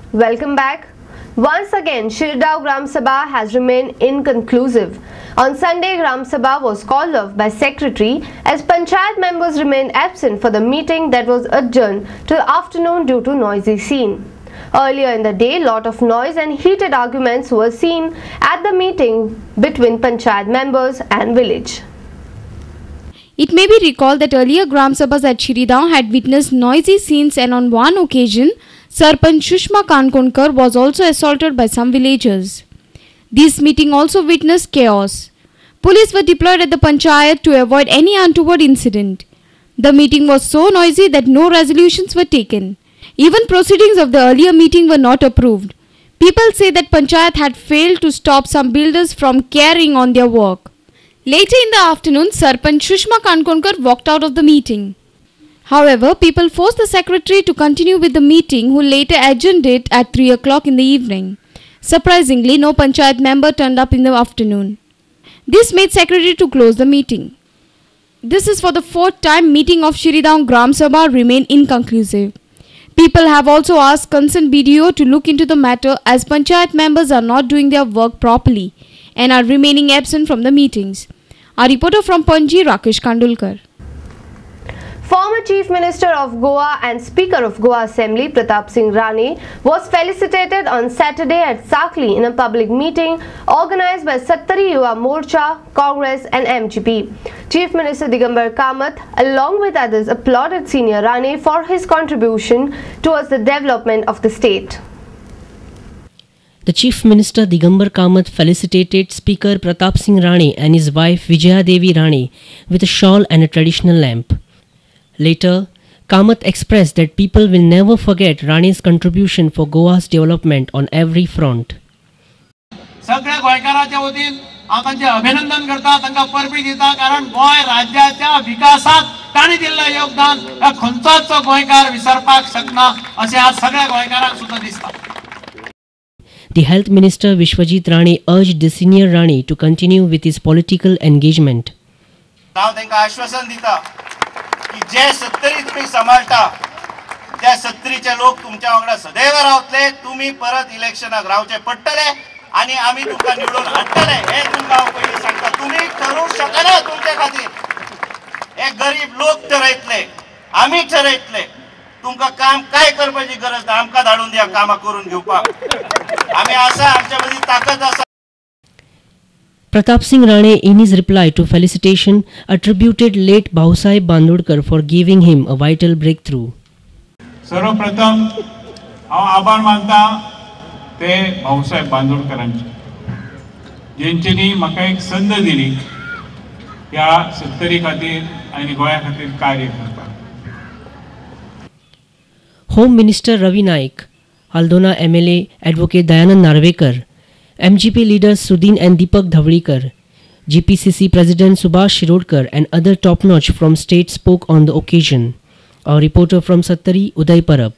Welcome back. Once again, Shirdao Gram Sabha has remained inconclusive. On Sunday, Gram Sabha was called off by Secretary as Panchayat members remained absent for the meeting that was adjourned till afternoon due to noisy scene. Earlier in the day, lot of noise and heated arguments were seen at the meeting between Panchayat members and village. It may be recalled that earlier Gram Sabhas at Shirdao had witnessed noisy scenes, and on one occasion, Sarpanch Shushma Kankonkar was also assaulted by some villagers. This meeting also witnessed chaos. Police were deployed at the Panchayat to avoid any untoward incident. The meeting was so noisy that no resolutions were taken. Even proceedings of the earlier meeting were not approved. People say that Panchayat had failed to stop some builders from carrying on their work. Later in the afternoon, Sarpanch Shushma Kankonkar walked out of the meeting. However, people forced the secretary to continue with the meeting, who later adjourned it at 3 o'clock in the evening. Surprisingly, no Panchayat member turned up in the afternoon. This made secretary to close the meeting. This is for the fourth time meeting of Shirdao Gram Sabha remain inconclusive. People have also asked concerned BDO to look into the matter, as Panchayat members are not doing their work properly and are remaining absent from the meetings. Our reporter from Panji, Rakesh Kandulkar. Former Chief Minister of Goa and Speaker of Goa Assembly Pratap Singh Rane was felicitated on Saturday at Sakli in a public meeting organized by Sattari Yuva Morcha, Congress and MGP. Chief Minister Digambar Kamath along with others applauded Senior Rane for his contribution towards the development of the state. The Chief Minister Digambar Kamath felicitated Speaker Pratap Singh Rane and his wife Vijaya Devi Rane with a shawl and a traditional lamp. Later, Kamath expressed that people will never forget Rane's contribution for Goa's development on every front. सगळ्या गोंयकारांच्या वतीन हांव तांचे अभिनंदन करता, तांकां परबी दिता, कारण गोंय राज्याच्या विकासात तांणी दिल्लें योगदान खंयचोच गोंयकार विसरपाक शकना अशें आज सगळ्या गोंयकारांक सुद्दां दिसता. The Health Minister Vishwajit Rane urged the Senior Rane to continue with his political engagement. हांव तांकां आश्वासन दिता की जे सत्तरी तुम्ही सांभाळटा त्या सत्तरीचे लोक तुमच्या वांगडा सदैव रावतले. तुम्ही परत इलेक्शनाक रावचे पडटले आणि आम्ही तुमकां निवडून हाडटले हे तुमकां हांव पयलीं सांगता. तुम्ही ठरवूंक शकना तुमचे खातीर, हे गरीब लोक ठरयतले, आमी ठरयतले. तुमकां काम काय करपाची गरज ना, आमकां धाडून दिया कामां करून घेवपाक. आमी आसा, आमच्या मदीं ताकद आसा. Pratap Singh Rane, in his reply to felicitation, attributed late Bhausaheb Bandodkar for giving him a vital breakthrough. सर्वप्रथम हांव आभार मानता ते भाऊसाहेब बांदोडकरांचे, जेंच्यांनी म्हाका एक संद दिली ह्या सत्तरी खातीर आनी गोंया खातीर कार्य करपाक. Home Minister Ravi Naik, Haldona MLA Advocate Dayanand Narvekar, MGP leaders Sudin and Deepak Dhavlikar, GPCC President Subhash Shirodkar and other top-notch from state spoke on the occasion. Our reporter from Sattari, Uday Parab.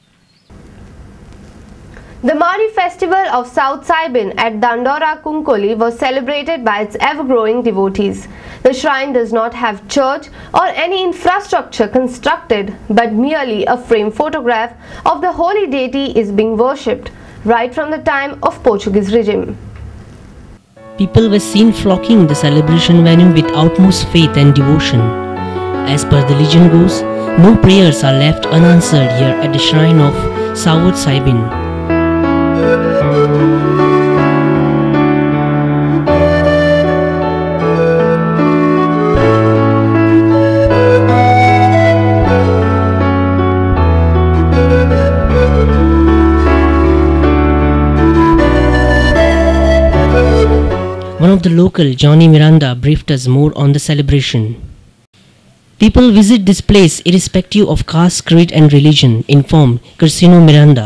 The Mari festival of South Saibin at Dandora Kunkoli was celebrated by its ever-growing devotees. The shrine does not have church or any infrastructure constructed, but merely a framed photograph of the holy deity is being worshipped right from the time of Portuguese regime. People were seen flocking the celebration venue with utmost faith and devotion. As per the legend goes, no prayers are left unanswered here at the shrine of South Saibin. One of the local, Johnny Miranda, briefed us more on the celebration. People visit this place irrespective of caste, creed and religion, informed Cristiano Miranda.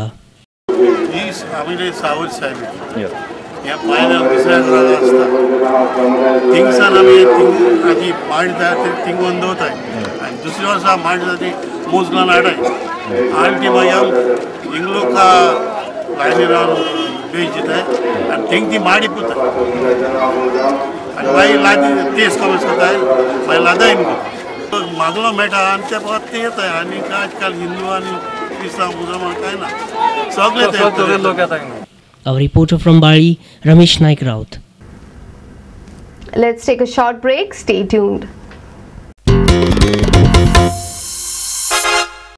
South Saibin. या पायऱ्यार दुसऱ्याक राजा आसता थिंगसान आमी हाजी मांडता thing दवरताय आनी दुसऱ्या वर्सा मांडता ती मोजगान हाडाय आनी ती मागीर हिंग लोक लायनी रावन बेज दिताय आनी थिंग ती माडी पुताय आनी मागीर लादी टेस्ट कमेस करताय मागीर लादाय मागलो मेळटा आनी ते परत ते येताय आनी आज काल हिंदू आनी क्रिस्तांव मुसलमान काय ना सगळे ते लोक येतात. Our reporter from Bali, Ramesh Naik Raut. Let's take a short break. Stay tuned.